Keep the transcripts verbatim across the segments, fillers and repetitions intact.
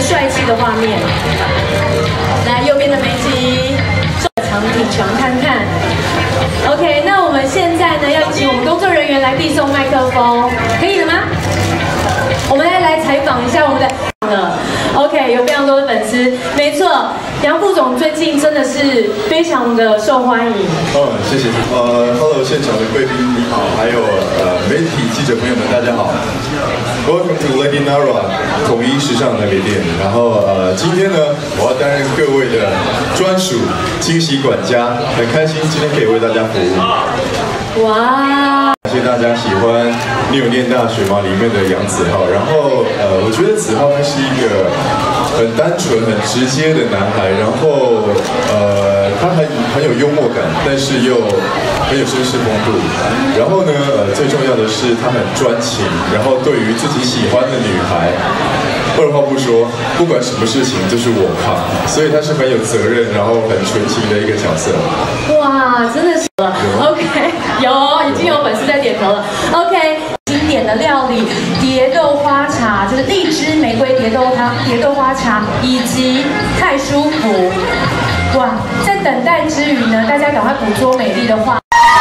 帅气的画面。来，右边的美琪，长挺长看看。OK， 那我们现在呢，要请我们工作人员来递送麦克风，可以了吗？我们来来采访一下我们的了。OK， 有非常多的粉丝，没错，杨副总最近真的是非常的受欢迎。 哦，谢谢。呃 ，Hello， 现场的贵宾你好，还有呃媒体记者朋友们，大家好。Welcome to Lady Nara 统一时尚台北店。然后呃，今天呢，我要担任各位的专属惊喜管家，很开心今天可以为大家服务。 哇！ 感谢大家喜欢《你有念大学吗》里面的杨子浩。然后呃，我觉得子浩他是一个很单纯、很直接的男孩。然后呃，他很很有幽默感，但是又很有绅士风度。然后呢，呃，最重要的是他很专情。然后对于自己喜欢的女孩，二话不说，不管什么事情就是我扛。所以他是很有责任，然后很纯情的一个角色。 哇，真的是了。OK， 有已经有粉丝在点头了。OK， 经典的料理蝶豆花茶，就是荔枝玫瑰蝶豆汤、蝶豆花茶以及太舒服。哇，在等待之余呢，大家赶快捕捉美丽的画。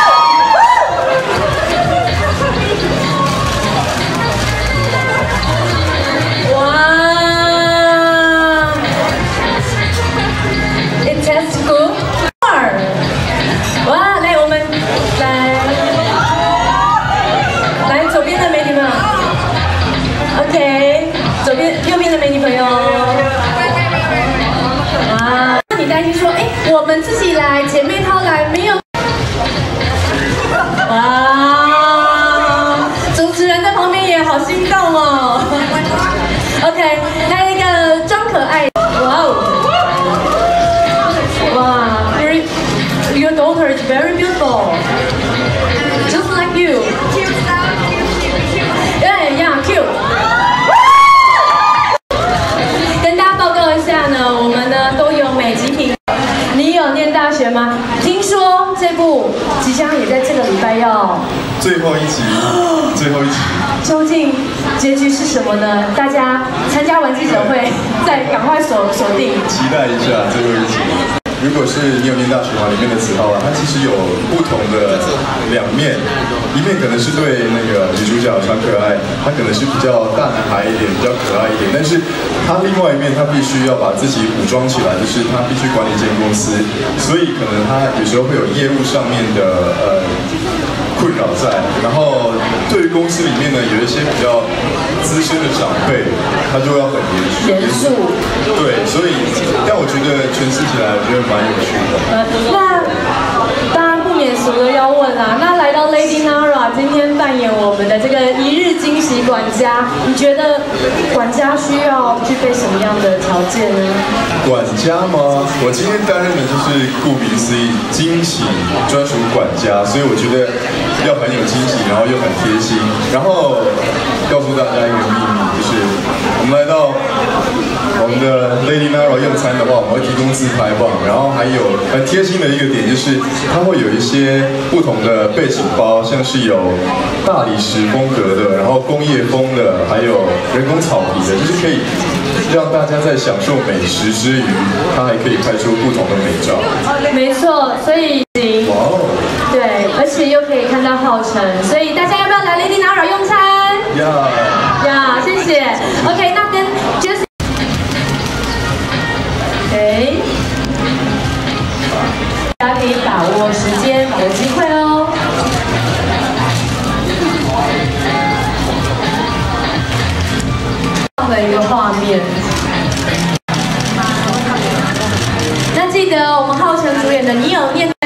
我们自己来，姐妹淘来，没有。哇，主持人在旁边也好心动哦。OK， 那一个装可爱，哇哦，哇 ，very, your daughter is very beautiful, just like you. Yeah, yeah, cute. 跟大家报告一下呢，我们呢都有美极品。你有念大学吗？听说这部即将也在这个礼拜要最后一集，最后一集， 究竟结局是什么呢？大家参加完记者会，再赶快锁锁定， 期待一下最后一集。如果是你有念大学吗里面的子浩啊，他其实有不同的两面，一面可能是对那个女主角超可爱，他可能是比较大男孩一点，比较可爱一点，但是他另外一面他必须要把自己武装起来，就是他必须管理一间公司，所以可能他有时候会有业务上面的呃困扰在，然后对于公司里面呢有一些比较资深的长辈，他就要很严肃， 严肃， 对，所以但我觉得诠释起来我觉得蛮有趣的。 呃，那当然不免俗的要问啦，那来到 Lady Nara 今天扮演我们的这个一日惊喜管家，你觉得管家需要具备什么样的条件呢？ 管家吗？我今天担任的就是顾名思义惊喜专属管家，所以我觉得要很有惊喜，然后又很贴心。然后告诉大家一个秘密，就是我们来到我们的 Lady Nara 用餐的话，我们会提供自拍棒，然后还有很贴心的一个点就是，它会有一些不同的背景包，像是有大理石风格的，然后工业风的，还有人工草皮的，就是可以让大家在享受美食之余，它还可以拍出不同的美照。 没错，所以哇哦， 对，而且又可以看到浩辰，所以大家要不要来 Lady Nara 用餐？ 呀呀，谢谢。OK， 那跟 Jessie， OK， 大家可以把握时间，把握机会哦。这样的一个画面。那记得我们浩辰主演的《你有念》。